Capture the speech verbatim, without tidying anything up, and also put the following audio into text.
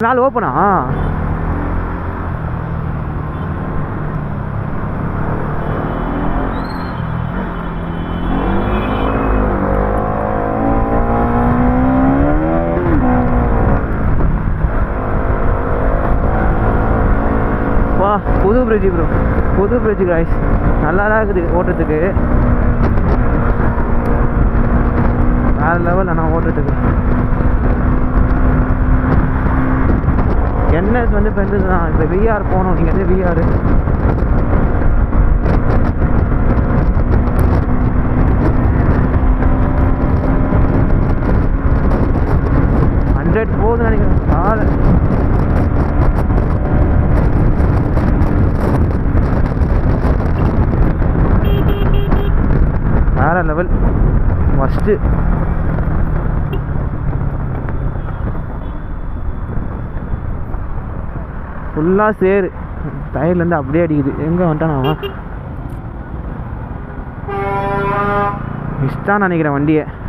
நாள் ஓப்பனா? வா, புது பிரிட்ஜு ப்ரோ, புது பிரிட்ஜு காய்ஸ். நல்லா தான் இருக்குது ஓட்டுறதுக்கு, வேறு லெவல். ஆனால் ஓட்டுறதுக்கு என்எஸ் வந்து ஃப்ரெண்டு தான். இப்போ விஆர் போகணும், நீங்கள் வந்து விஆர் ஹண்ட்ரட் போகுதுன்னு நினைக்கிறேன். ஆள் வேறு லெவல். ஃபஸ்ட்டு ஃபுல்லாக சேரு டயர்லேருந்து அப்படியே அடிக்குது. எங்கே வந்துட்டான் அவன்? மிஸ்டான்னு நினைக்கிறேன் வண்டியை.